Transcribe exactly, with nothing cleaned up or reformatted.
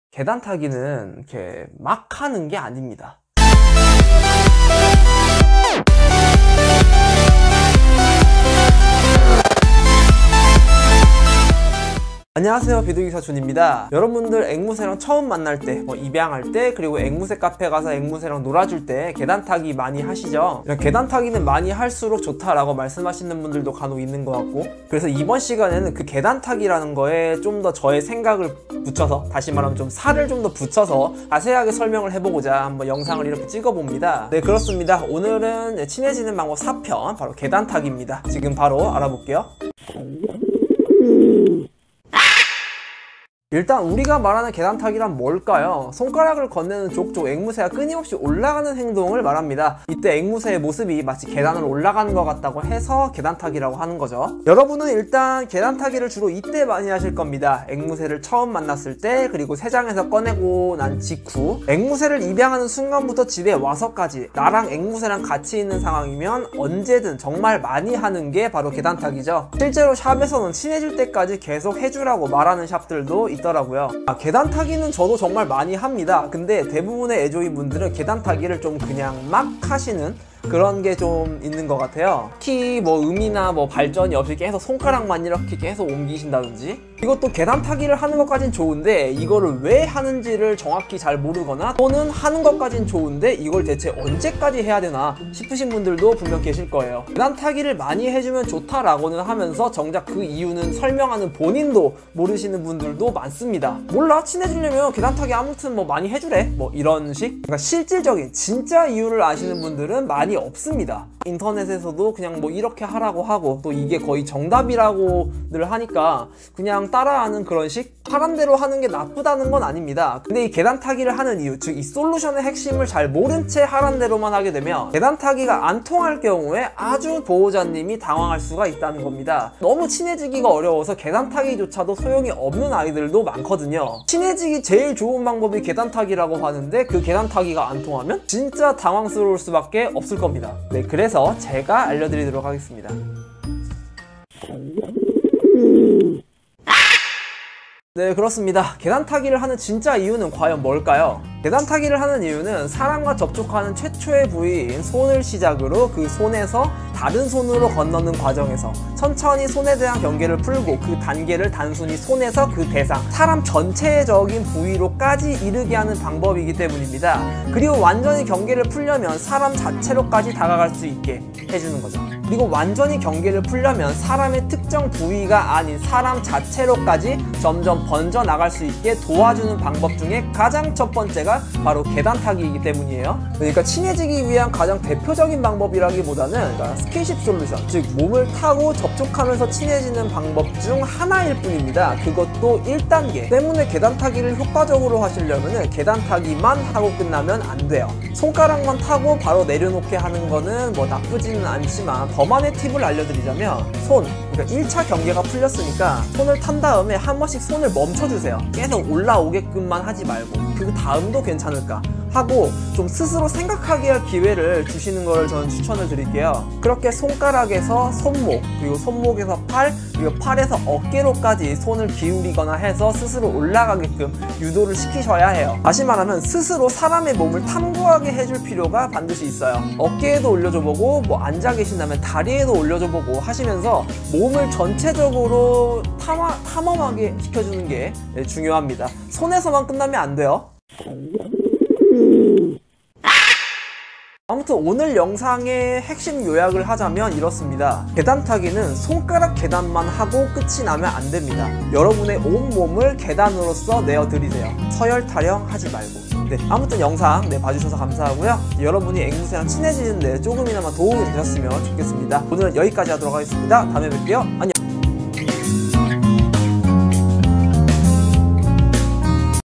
계단 타기는 이렇게 막 하는 게 아닙니다. 안녕하세요, 비둘기사 준입니다. 여러분들 앵무새랑 처음 만날 때, 뭐 입양할 때, 그리고 앵무새 카페 가서 앵무새랑 놀아줄 때 계단 타기 많이 하시죠? 계단 타기는 많이 할수록 좋다라고 말씀하시는 분들도 간혹 있는 것 같고, 그래서 이번 시간에는 그 계단 타기라는 거에 좀 더 저의 생각을 붙여서, 다시 말하면 좀 살을 좀 더 붙여서 자세하게 설명을 해보고자 한번 영상을 이렇게 찍어봅니다. 네, 그렇습니다. 오늘은 친해지는 방법 사 편, 바로 계단 타기입니다. 지금 바로 알아볼게요. 일단 우리가 말하는 계단 타기란 뭘까요? 손가락을 건네는 족족 앵무새가 끊임없이 올라가는 행동을 말합니다. 이때 앵무새의 모습이 마치 계단을 올라가는 것 같다고 해서 계단 타기라고 하는 거죠. 여러분은 일단 계단 타기를 주로 이때 많이 하실 겁니다. 앵무새를 처음 만났을 때, 그리고 새장에서 꺼내고 난 직후, 앵무새를 입양하는 순간부터 집에 와서까지 나랑 앵무새랑 같이 있는 상황이면 언제든 정말 많이 하는 게 바로 계단 타기죠. 실제로 샵에서는 친해질 때까지 계속 해주라고 말하는 샵들도 있더라고요. 아, 계단 타기는 저도 정말 많이 합니다. 근데 대부분의 애조이 분들은 계단 타기를 좀 그냥 막 하시는 그런 게 좀 있는 것 같아요. 특히 뭐 의미나 뭐 발전이 없이 계속 손가락만 이렇게 계속 옮기신다든지, 이것도 계단 타기를 하는 것까진 좋은데 이거를 왜 하는지를 정확히 잘 모르거나, 또는 하는 것까진 좋은데 이걸 대체 언제까지 해야 되나 싶으신 분들도 분명 계실 거예요. 계단 타기를 많이 해주면 좋다라고는 하면서 정작 그 이유는 설명하는 본인도 모르시는 분들도 많습니다. 몰라, 친해지려면 계단 타기 아무튼 뭐 많이 해주래, 뭐 이런 식. 그러니까 실질적인 진짜 이유를 아시는 분들은 많이 없습니다. 인터넷에서도 그냥 뭐 이렇게 하라고 하고, 또 이게 거의 정답이라고들 하니까 그냥 따라하는 그런 식? 하란 대로 하는 게 나쁘다는 건 아닙니다. 근데 이 계단 타기를 하는 이유, 즉 이 솔루션의 핵심을 잘 모른 채 하란 대로만 하게 되면 계단 타기가 안 통할 경우에 아주 보호자님이 당황할 수가 있다는 겁니다. 너무 친해지기가 어려워서 계단 타기조차도 소용이 없는 아이들도 많거든요. 친해지기 제일 좋은 방법이 계단 타기라고 하는데 그 계단 타기가 안 통하면 진짜 당황스러울 수밖에 없을 겁니다. 네, 그래서 제가 알려드리도록 하겠습니다. 네, 그렇습니다. 계단 타기를 하는 진짜 이유는 과연 뭘까요? 계단 타기를 하는 이유는 사람과 접촉하는 최초의 부위인 손을 시작으로 그 손에서 다른 손으로 건너는 과정에서 천천히 손에 대한 경계를 풀고 그 단계를 단순히 손에서 그 대상, 사람 전체적인 부위로까지 이르게 하는 방법이기 때문입니다. 그리고 완전히 경계를 풀려면 사람 자체로까지 다가갈 수 있게 해주는 거죠. 그리고 완전히 경계를 풀려면 사람의 특정 부위가 아닌 사람 자체로까지 점점 번져 나갈 수 있게 도와주는 방법 중에 가장 첫 번째가 바로 계단 타기이기 때문이에요. 그러니까 친해지기 위한 가장 대표적인 방법이라기보다는 그러니까 스킨십 솔루션, 즉 몸을 타고 접촉하면서 친해지는 방법 중 하나일 뿐입니다. 그것도 일 단계 때문에 계단 타기를 효과적으로 하시려면 계단 타기만 하고 끝나면 안 돼요. 손가락만 타고 바로 내려놓게 하는 거는 뭐 나쁘지는 않지만, 저만의 팁을 알려드리자면, 손, 그러니까 일 차 경계가 풀렸으니까 손을 탄 다음에 한 번씩 손을 멈춰주세요. 계속 올라오게끔만 하지 말고, 그 다음도 괜찮을까 하고 좀 스스로 생각하게 할 기회를 주시는 걸 저는 추천을 드릴게요. 그렇게 손가락에서 손목, 그리고 손목에서 팔, 그리고 팔에서 어깨로까지 손을 기울이거나 해서 스스로 올라가게끔 유도를 시키셔야 해요. 다시 말하면 스스로 사람의 몸을 탐구하게 해줄 필요가 반드시 있어요. 어깨에도 올려줘보고, 뭐 앉아 계신다면 다리에도 올려줘보고 하시면서 몸을 전체적으로 탐하, 탐험하게 시켜주는 게 중요합니다. 손에서만 끝나면 안 돼요. 아무튼 오늘 영상의 핵심 요약을 하자면 이렇습니다. 계단 타기는 손가락 계단만 하고 끝이 나면 안 됩니다. 여러분의 온몸을 계단으로서 내어드리세요. 서열 타령 하지 말고. 네, 아무튼 영상 네, 봐주셔서 감사하고요. 여러분이 앵무새랑 친해지는데 조금이나마 도움이 되셨으면 좋겠습니다. 오늘은 여기까지 하도록 하겠습니다. 다음에 뵐게요. 안녕.